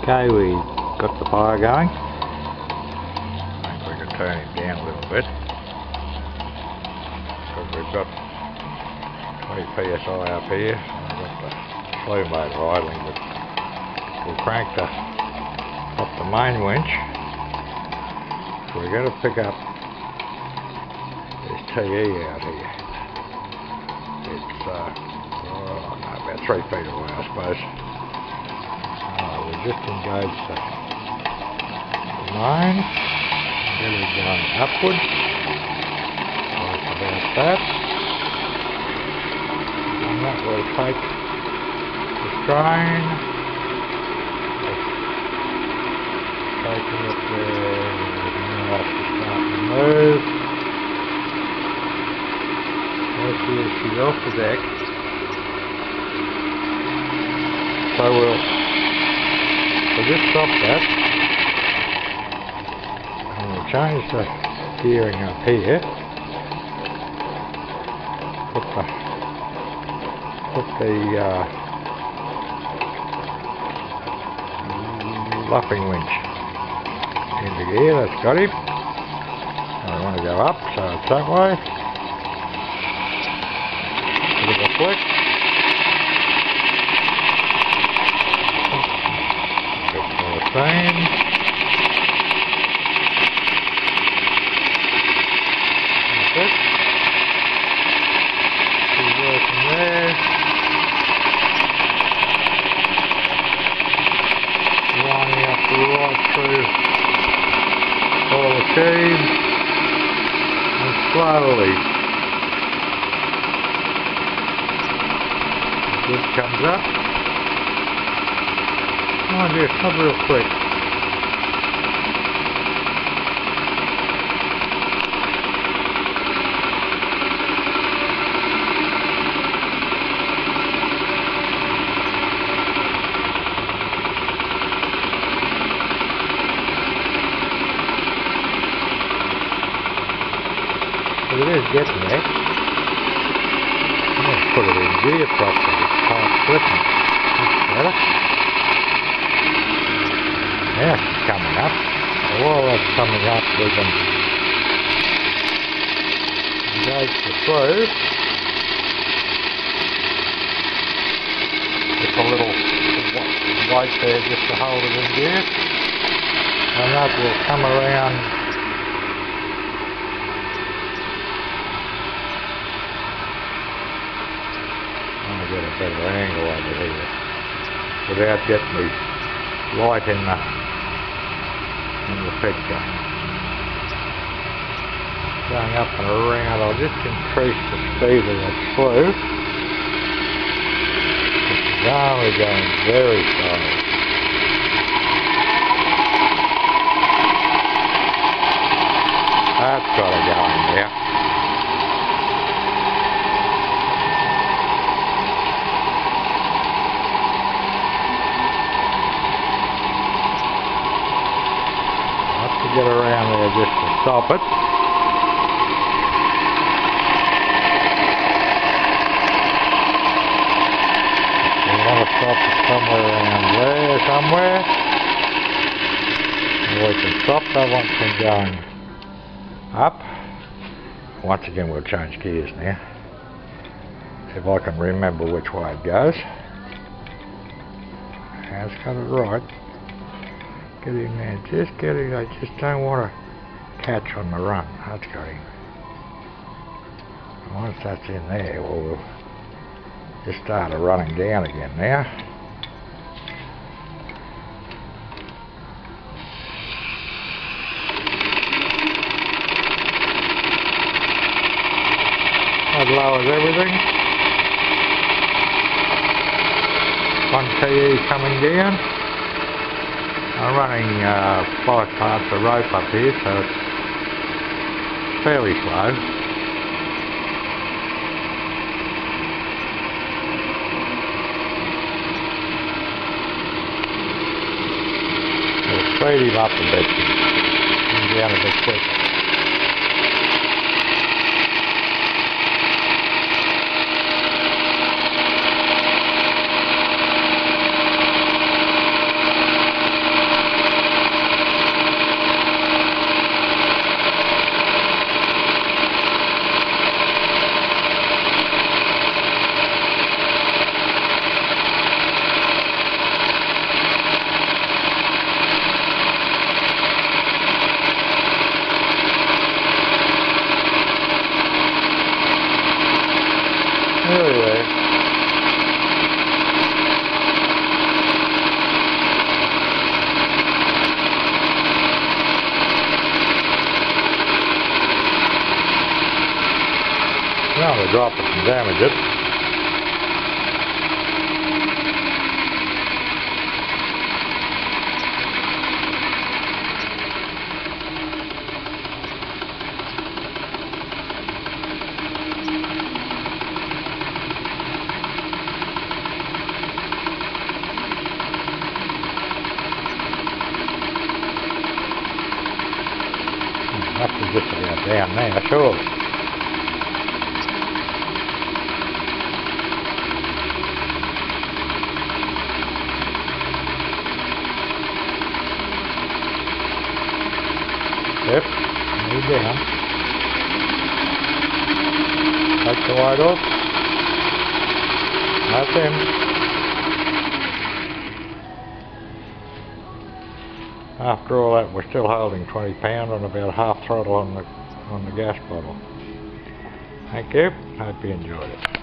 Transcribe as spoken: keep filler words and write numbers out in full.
Okay, we got the fire going. I think we can turn it down a little bit because we've got twenty P S I up here and we've got the slow mode idling, but we'll crank the, up the main winch. So we're going to pick up this T E out here. It's uh, oh, no, about three feet away, I suppose. Uh, we just engaged the, the main. Then we're going upwards. Like about that. And that will take the strain. Taking it there. Now off to start to move. There she is, she's off the deck. So we'll, we'll just stop that. And we'll change the gearing up here. Put the, put the uh, luffing winch into gear, that's got him. And we want to go up, so it's that way. Give it a flick. A bit more steam. That's it. Keep working there. Lining up right through all the sheaves. And slowly it comes up. Mind you, it's not real quick. But it is getting there. I'm going to put it in gear properly. It's half slipping. That's better. Now it's coming up. So while that's coming up, we can engage the screw. Just a little weight there just to hold it in gear. And that will come around. Get a better angle over here without getting the light in the in the picture. Going up and around, I'll just increase the speed of that screw. It's only going very slowly. That's got to go in there. Get around there just to stop it. We want to stop it somewhere around there, somewhere. And we can stop that one from going up. Once again, we'll change gears now. If I can remember which way it goes. Now it's got it right. Get in there, just get it, I just don't want to catch on the run. That's got him. Once that's in there, well, we'll just start running down again now. That lowers everything. One T E coming down. I'm running uh, five parts of rope up here, so it's fairly slow. We'll speed him up a bit and down a bit quicker. to drop it and damage it. That was just about down there, sure. Yep, knee down. Take the weight off. That's him. After all that, we're still holding twenty pound and about half throttle on the on the gas bottle. Thank you. Hope you enjoyed it.